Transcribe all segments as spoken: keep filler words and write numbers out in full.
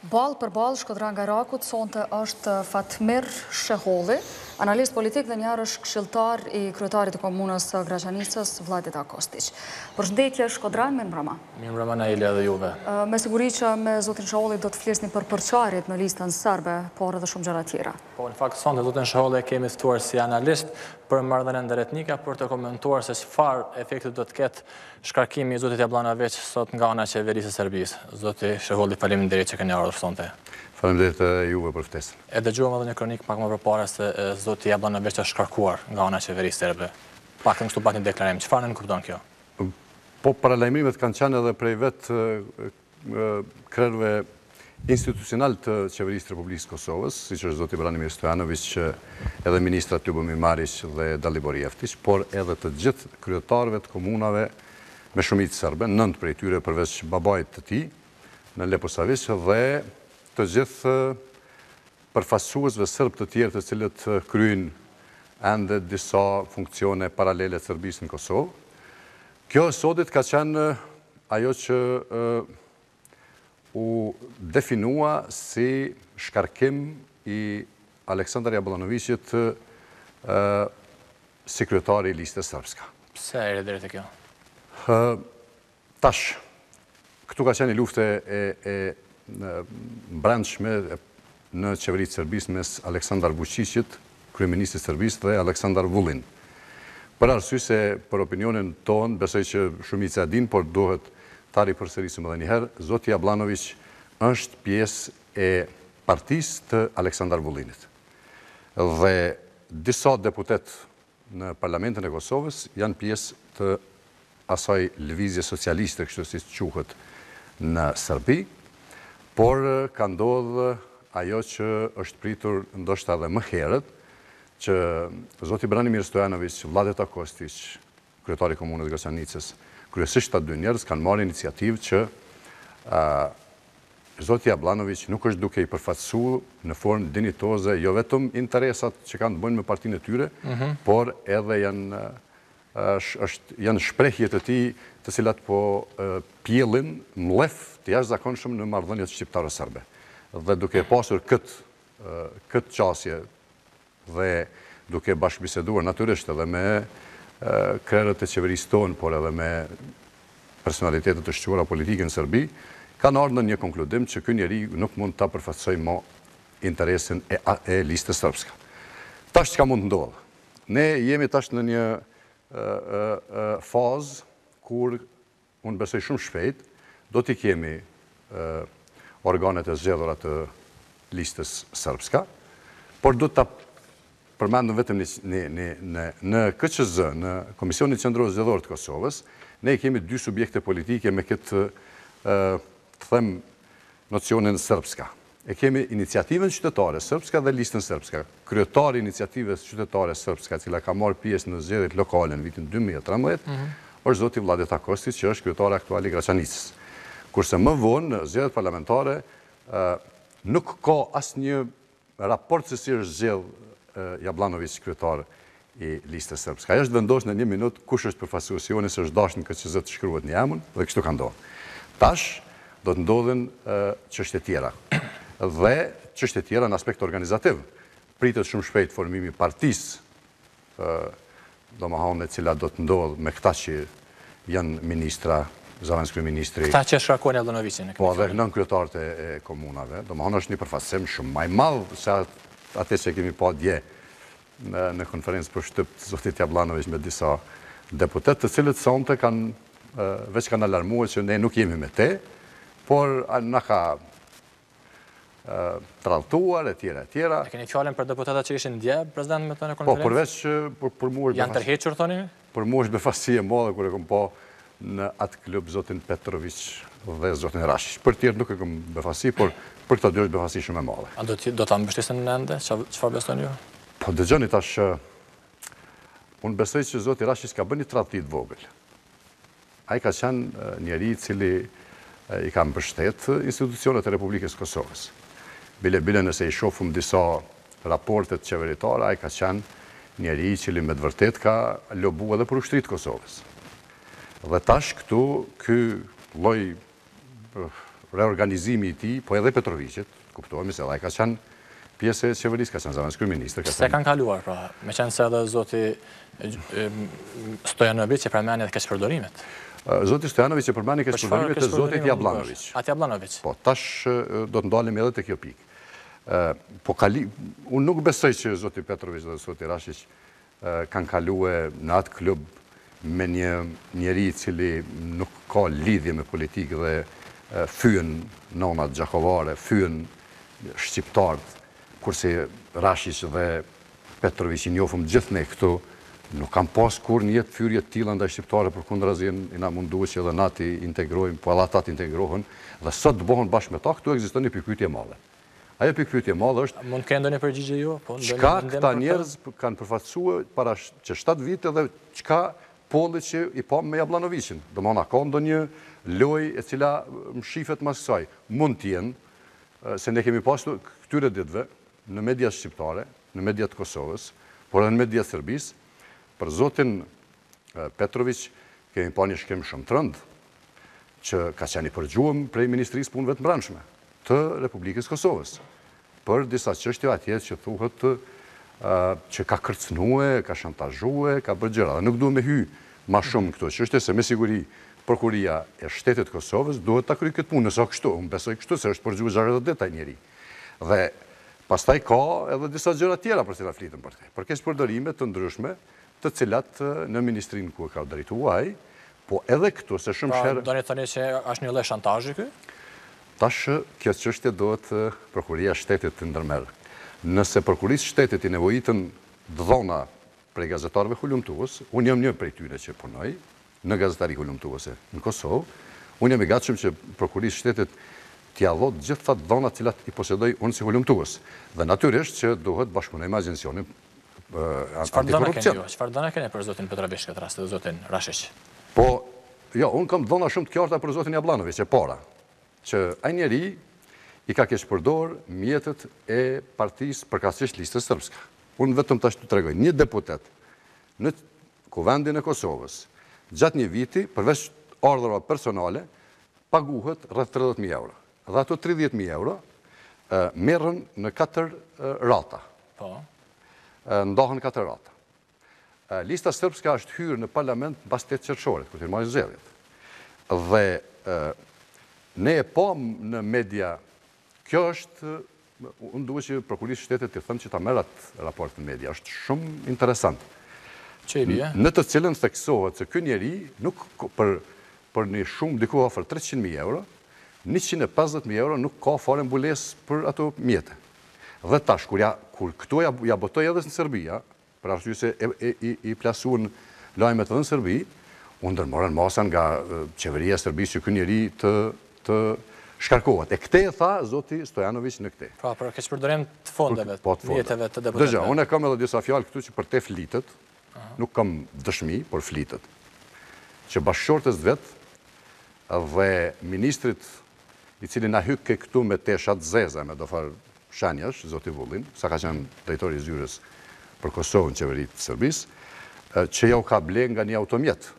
Ball për ball, Shkodra nga Rakut, sonte është Fatmir Sheholli, analist politik dhe njarë është këshilltar i kryetarit të komunës Graçanicës, Vladit Akostić. Përshëndetje, Shkodra, mirë mbrëma. Mirë mbrëma na Ilja dhe juve. Me siguri që me zotin Sheholli do të flisni për përçarjet në listën serbe, por edhe shumë gjëra tjera. Po, në fakt, sonte zotin Sheholli kemi ftuar si analist për marrëdhënien ndërretnike për të komentuar se çfarë efekti do të ketë shkarkimi i zotit Jablanović sot nga ana e qeverisë së Serbisë. Zoti Sheholli, faleminderit që keni ardhur sonte. Faleminderit juve për ftesën. E dëgjuam edhe një kronik pak më përpara se zoti Jablanović është shkarkuar nga ana e qeverisë serbe. Pak kështu pak një deklarim. Çfarë nën kupton kjo? Po, paralajmërimet kanë qenë edhe prej vetë krerëve institucional të qeverisë të Republikës Kosovës, siç është zoti Branimir Stojanović, edhe ministrat Ljubomir Marić dhe Dalibor Jeftić, por edhe të gjithë kryetarëve të komunave me shumicë serbe, nëntë prej tyre përveç babait të tij në Leposavić dhe të gjithë përfaqësuesve serb të tjerë të cilët kryejnë ende disa funksione paralele të Serbisë në Kosovë. Kjo sotit ka qenë ajo që u definua si shkarkim i Aleksandar Jablanovićit si kryetari i listës srpska. Pse erdhi deri te kjo? Tash, këtu ka qenë lufte e brendshme në qeveritë Serbisë mes Aleksandar Vučićit, kryeministit Serbisë, dhe Aleksandar Vulin. Për arsye se për opinionin tonë, besoj që shumica e din, por duhet ta ripërsërisim edhe një herë, zoti Jablanović është pjesë e partisë të Aleksandar Vullinit. Dhe disa deputet në Parlamentin e Kosovës janë pjesë të asaj lëvizje socialiste, kështu si quhet në Serbi, por ka ndodhur ajo që është pritur ndoshta edhe më herët, që zoti Branimir Stojanović, Vladit Akostić, kryetari i komunës Graçanicës, kryesisht të dy njerëz kanë marrë iniciativë që zoti Jablanović nuk është duke i përfaqësuar në formë dinjitoze jo vetëm interesat që kanë të bëjnë me partinë e tyre, por edhe janë janë shprehje të tij të cilat po pjellin mllef të jashtëzakonshëm në marrëdhëniet shqiptare serbe. Dhe duke pasur këtë këtë qasje dhe duke bashkëbiseduar natyrisht edhe me krerët e qeverisë tonë, por edhe me personalitetet të shquara politike në Serbi, kanë ardhur në një konkludim që ky njeri nuk mund ta përfaqësojë më interesin e listës srpske. Tash çka mund të ndodhë? Ne jemi tash në një fazë kur unë besoj shumë shpejt do t'i kemi organet e zgjedhura të listës srpske, por do ta përmendëm vetëm në K Q Z, në Komisionin Qendror Zgjedhor të Kosovës, ne kemi dy subjekte politike me këtë, të them, nocionin srpska. E kemi iniciativën qytetare srpska dhe listën srpska. Kryetari i iniciativës qytetare srpska, cila ka marrë pjesë në zgjedhjet lokale në vitin dy mijë e trembëdhjetë, është zoti Vladit Akostić, që është kryetari aktual i Graçanicës. Kurse më vonë në zgjedhjet parlamentare nuk ka asnjë raport se si është zgjedhur Jablanović kryetar i listës srpske. Ajo është vendosur në një minutë kush është përfaqësuesi, se është dashur në K Q Z të shkruhet në emër dhe kështu ka ndodhur. Tash do të ndodhin çështje tjera. Dhe çështje tjera në aspekt organizativ. Pritet shumë shpejt formimi i partisë, domethënë e cila do të ndodhë me këta që janë ministra, zavanës kryeministri. Këta që shkarkuan Jablanovićin. Po, dhe nën kryetarët e komunave, domethënë është një përfaqësim shumë më i madh se atë që kemi pa dje në konferencë për shtyp të zotit Jablanović me disa deputet, të cilët sonte kanë veç kanë alarmuar që ne nuk jemi me te, por na ka tralltuar e tjera e tjera. E keni fjalën për deputetat që ishin dje president me të në Po, konferencë? përveç për mua janë tërhequr thoni? Për mua është befasi e madhe kur e kam pa në atë klub zotin Petrović dhe zotin Rashić. Për tjerë nuk e kam befasi, por për këta dy është befasi shumë e madhe. A do ta mbështesin në ende? Çfarë besoni ju? Po dëgjoni tash, unë besoj që zoti Rashić ka bërë një tradhti të vogël. Ai ka qenë njeri i cili i ka mbështet institucionet e Republikës Kosovës. Bile bile nëse i shohim disa raportet qeveritare, ai ka qenë njeri i cili me të vërtet ka lobu edhe për ushtrisë të Kosovës. Dhe tash këtu ky lloj reorganizimi i tij, po edhe Petrovicit, kuptohemi se edhe ka qenë pjesë e qeverisë, ka qenë zavenës kryeministër. Se kanë kaluar, pra, me qenë se edhe zoti Stojanovic e përmeni edhe keqpërdorimet? Zoti Stojanovic e përmeni keqpërdorimet e zotit Jablanovic. Ati Jablanovic? Po, tash do të ndalim edhe të kjo pikë. Po, unë nuk besoj që zoti Petrovic dhe zoti Rashic kanë kalue në atë klub me një njeri cili nuk ka lidhje me politikë dhe fyën nonat gjakovare, fyën shqiptarët, kurse Rashic dhe Petrovic i njofëm gjithë ne këtu, nuk kam pas kur një jetë fyrje tila ndaj shqiptare për kundra zin, i na mundu që edhe na ti integrojmë, po edhe ata ti integrohen, dhe sot të bohën bashkë me ta, këtu egziston një pikpyetje madhe. Ajo pikpyetje madhe është... Mund ke ndonjë përgjigje jo? Qka këta njerëz kanë përfaqësue para që shtatë vite dhe qka pollit që i pam me Jablanovicin. Do mëna ka ndonjë loj e cila më shifet mas kësaj. Mund t'jenë, se ne kemi pasu këtyre ditëve në mediat shqiptare, në mediat Kosovës, por edhe në mediat Serbis, për zotin Petrovic kemi pa një shkem shumë të rëndë, që ka qenë i përgjuëm prej Ministrisë Punëve të Mbrëmshme të Republikës Kosovës, për disa çështje atje që thuhet që ka kërcënue, ka shantazhue, ka bërë gjëra. Nuk duhet me hy ma shumë këto çështje, se me siguri Prokuria e Shtetit Kosovës duhet ta kryejë këtë punë, nëse kështu, unë besoj kështu se është përgjuar gjashtë ditë ai njeri. Dhe pastaj ka edhe disa gjëra tjera për cilat flitëm për te. Për keqpërdorime të ndryshme, të cilat në ministrinë ku e ka drejtuar ai, po edhe këtu se shumë herë. Do të thoni që është një lloj shantazhi ky? Tash kjo çështje duhet Prokuria e Shtetit të ndërmerrë. Nëse Prokurisë së Shtetit i nevojitën dhona prej gazetarëve hulumtues, unë jam një prej tyre që punoj në gazetari hulumtuese në Kosovë, unë jam i gatshëm që Prokurisë së Shtetit t'ia dhot gjitha dhonat cilat i posedoj unë si hulumtues. Dhe natyrisht që duhet bashkëpunojmë me agjencionin antikorrupcion. Çfarë dhona keni për zotin Petrovic këtë rast dhe zotin Rashic? Po, jo, unë kam dhona shumë të qarta për zotin Jablanovic, e para, që ai njeri i ka keqpërdor mjetet e partisë përkatësisht listës sërbska. Unë vetëm tash të tregoj, një deputet në Kuvendin e Kosovës, gjatë një viti, përveç ardhurave personale, paguhet rreth tridhjetë mijë euro. Dhe ato tridhjetë mijë euro merren në katër rata. Po. Ndahen katër rata. Lista sërbska është hyrë në parlament pas tetë qershorit, kur firmoi zgjedhjet. Dhe ne e pam në media, kjo është, unë duhet që Prokurisë së Shtetit të thëmë që ta merr atë raport në media, është shumë interesant. Që i bie? Në të cilën theksohet se ky njeri nuk për për një shumë diku afër treqind mijë euro, njëqind e pesëdhjetë mijë euro nuk ka fare mbulesë për ato mjete. Dhe tash kur ja kur këto ja, ja botoi edhe në Serbi, për arsye se e, e, i, i plasuan lajmet edhe në Serbi, u ndërmorën masa nga qeveria e Serbisë që ky njeri të të shkarkohet. E këte e tha zoti Stojanovic në këte. Pra, për keqpërdorim të fondeve, po, të mjeteve të deputetëve. Dëgja, unë e kam edhe disa fjalë këtu që për te flitet, nuk kam dëshmi, por flitet, që bashkëshortës vetë dhe ministrit i cili na hykke këtu me teshat zeza, me do farë shanjash, zoti Vullin, sa ka qenë drejtori i zyrës për Kosovën qeveritë të Serbisë, që ja u ka ble nga një automjet.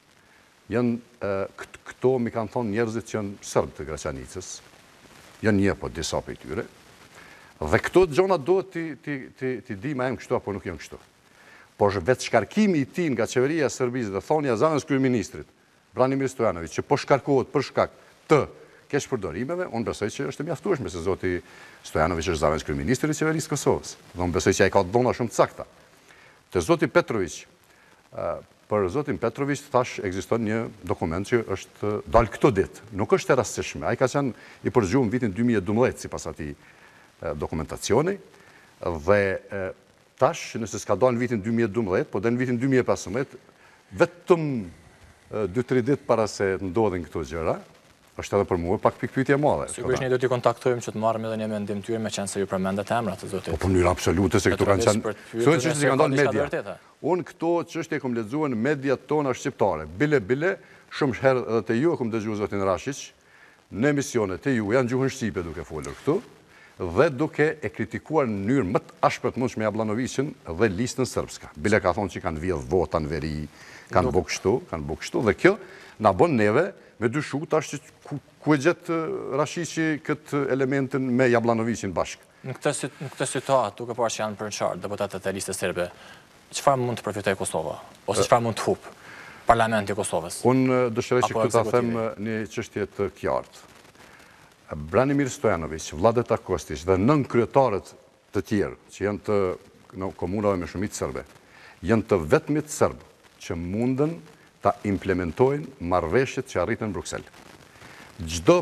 Janë këto, mi kanë thonë njerëzit që janë sërbë të Graçanicës, janë një po disa për i tyre, dhe këto gjona duhet t'i di ma em kështu apo nuk janë kështu. Por vetë shkarkimi i ti nga qeveria e Serbisë dhe thonja zanës kryeministrit, Branimir Stojanovic, që po shkarkohet për shkak të keqpërdorimeve, unë besoj që është mjaftueshme se zoti Stojanovic është zanës kryeministri i qeverisë Kosovës. Dhe unë besoj që ai ka dhona shumë të sakta. Te zoti Petrovic, për zotin Petrovic, thash, ekziston një dokument që është dalë këto ditë. Nuk është e rastishme. Ai ka qenë i përgjuar në vitin dy mijë e dymbëdhjetë, sipas atij dokumentacioni, dhe tash, nëse s'ka dalë në vitin dy mijë e dymbëdhjetë, po dhe në vitin dy mijë e pesëmbëdhjetë, vetëm dy tre ditë para se ndodhin këto gjëra, është edhe për mua pak pikpyetje e madhe. Sigurisht ne do t'i kontaktojmë që të marrim edhe një mendim tyre, me qenë se ju përmendet emrat të zotit. Po për mënyrë absolute se këtu kanë qenë. Thonë që si kanë dalë media. Unë këto çështje kam lexuar në mediat tona shqiptare. Bile bile, shumë herë edhe te ju e kam dëgjuar zotin Rashic në emisione te ju, janë gjuhën shqipe duke folur këtu dhe duke e kritikuar në mënyrë më të ashpër të mundshme Jablanovicin dhe listën sërbska. Bile ka thonë që kanë vjedh vota në veri, kanë bërë kështu, kanë bërë kështu dhe kjo na bën neve me dyshu tash që ku e gjetë Rashiqi këtë elementin me Jablanovicin bashkë. Në këtë situatë, duke parë që janë për në qartë deputatët e listës serbe, çfarë mund të përfitojë Kosova? Ose çfarë mund të hupë Parlamenti i Kosovës? Unë dëshiroj që këtë ta them një çështje të qartë. Branimir Stojanović, Vladeta Kostić dhe nën kryetarët të tjerë që janë të në komunave me shumicë serbe, janë të vetmit serbë që mundën ta implementojnë marrëveshjet që arritën në Bruksel. Çdo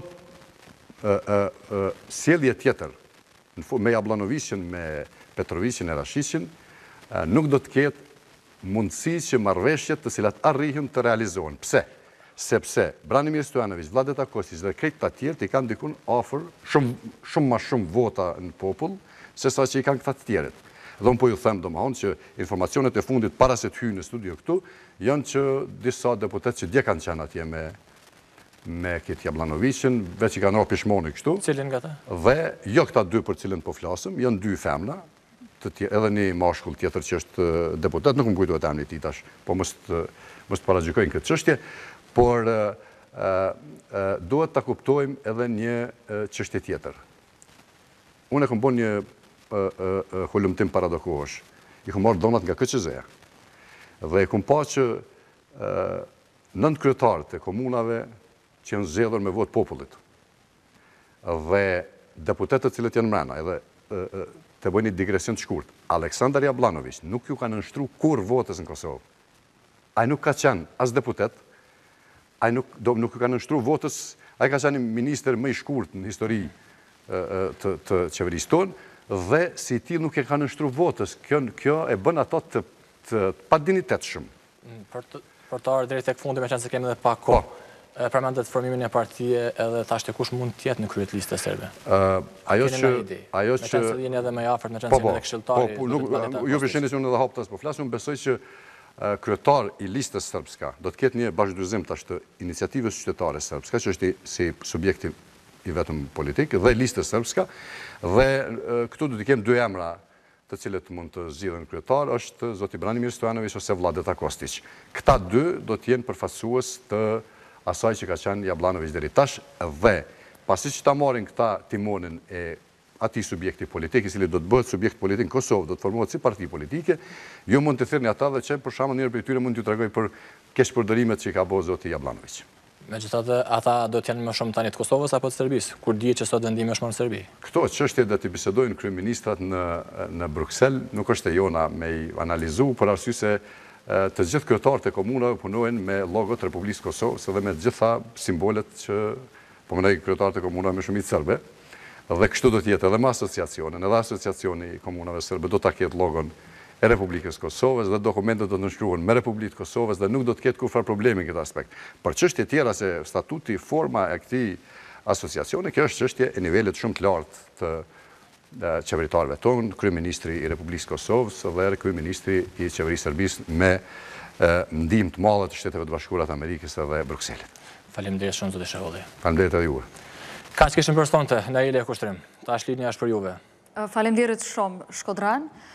sjellje tjetër me Jablanovicin, me Petrovicin e Rashiqin, nuk do të ketë mundësi që marrëveshjet të cilat arrihen të realizohen. Pse? Sepse Branimir Stojanović, Vladeta Kostić dhe krejt të tjerë të i kanë dikun ofër shumë ma shumë vota në popull, se sa që i kanë këta të tjerët. Dhe unë po ju them domethënë që informacionet e fundit para se të hyjë në studio këtu, janë që disa deputet që dje kanë qenë atje me me këtë Jablanovicin, veç i kanë rrë pishmoni kështu. Cilin nga ta? Dhe jo këta dy për cilin po flasëm, janë dy femna, edhe një mashkull tjetër që është deputet, nuk më kujtohet emri i tij tash, po mos të paragjykojnë këtë çështje, por duhet ta kuptojmë edhe një çështje tjetër. Unë e kam bën një hulumtim paradokosh. I kam marrë donat nga K Q Z-ja. Dhe e kam pa që nënt kryetarët e komunave që janë zgjedhur me votë popullit dhe deputetët të cilët janë mrena, edhe të bëjnë një digresion të shkurt. Aleksandar Jablanović nuk ju ka nënshtruar kur votës në Kosovë. Ai nuk ka qenë as deputet, ai nuk nuk ju ka nënshtruar votës, ai ka qenë ministër më i shkurt në histori të të qeverisë tonë dhe si i tillë nuk e ka nënshtruar votës. Kjo kjo e bën ato të të padinitetshëm. Për të për të ardhur deri tek fundi, meqense kemi edhe pak kohë. Përmendet formimin e partije edhe thashtë kush mund të jetë në kryet listës serbe. Ajo që ajo që meqense jeni edhe më i afërt, meqense jeni edhe këshilltari. Po, ju visheni se unë edhe hap tas po flas, unë besoj që kryetar i listës srpska do të ketë një bashkëdyrëzim tash të iniciativës qytetare srpska, që është si subjekti i vetëm politik dhe listës srpska, dhe këtu do të kemi dy emra të cilët mund të zgjidhen kryetar, është zoti Branimir Stojanović ose Vladeta Kostić. Këta dy do të jenë përfaqësues të asaj që ka qenë Jablanović deri tash, dhe pasi që ta marrin këta timonin e atij subjekti politik, i cili do të bëhet subjekt politik në Kosovë, do të formohet si parti politike, ju mund të thirrni ata dhe që për shembull njëri prej tyre mund t'ju tregoj për keqpërdorimet që i ka bërë zoti Jablanović. Megjithatë, ata do të jenë më shumë tani të Kosovës apo të Serbisë, kur dihet që sot vendimi është më në Serbi. Këto çështje do të bisedojnë kryeministrat në në Bruksel, nuk është e jona me i analizu, për arsye se të gjithë kryetarët e komunave punojnë me logot Republikës Kosovës dhe me gjitha simbolet që po mendoj kryetarët e komunave me shumicë serbe. Dhe kështu do të jetë edhe me asociacionin, edhe asociacioni i komunave serbe do ta ketë logon e Republikës Kosovës dhe dokumentet do të nënshkruhen me Republikën Kosovës dhe nuk do të ketë kurrë problemi në këtë aspekt. Për çështje tjera se statuti, forma e këtij asociacioni, kjo është çështje e nivelit shumë të lartë të qeveritarëve tonë, kryeministri i Republikës Kosovës dhe kryeministri i qeverisë serbisë me ndihmë të madhe të Shteteve të Bashkuara të Amerikës dhe Brukselit. Faleminderit shumë zoti Sheholli. Faleminderit edhe juve. Kaq kishim për sonte, Naile Kushtrim. Tash linja është për juve. Faleminderit shumë Shkodran.